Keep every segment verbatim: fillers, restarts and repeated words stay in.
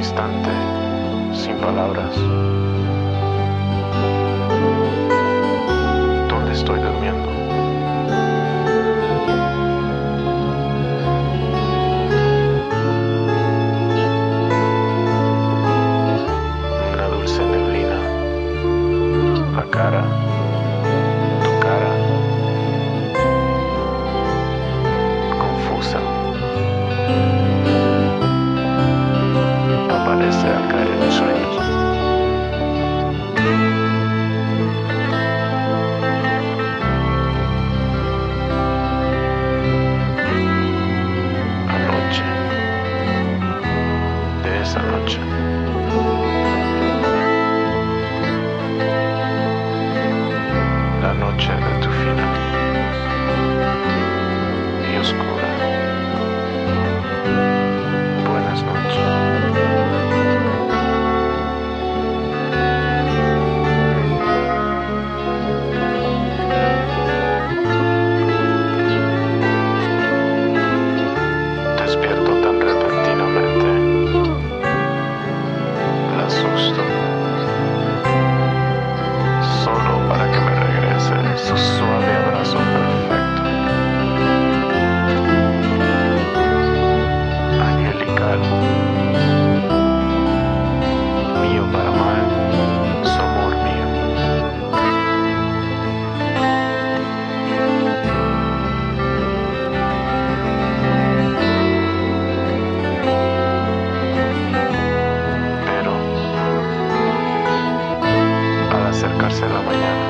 instante, sin palabras. ¿Dónde estoy durmiendo? Una dulce neblina, la cara, tu cara, confusa, aparece al caer en mis sueños. Anoche, de esa noche. La noche de tu final y oscura. Buenas noches. Despierto tan repentinamente, la asusto, solo para que me regrese su suave abrazo perfecto, angelical, mío para amar, su amor mío. Pero al acercarse la mañana,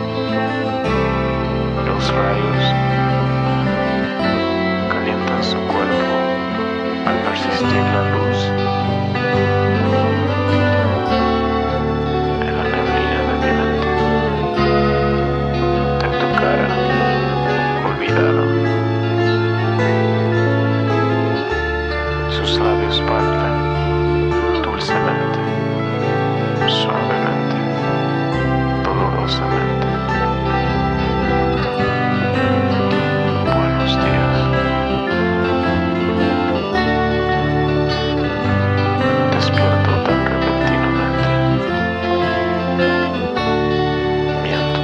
los rayos calientan su cuerpo al persistir la luz en la neblina de mi mente, de tu cara olvidada. Sus labios parten dulcemente, suavemente, dolorosamente. Buenos días. Despierto tan repentinamente. Miento.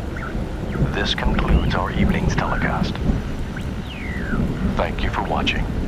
This concludes our evening's telecast. Thank you for watching.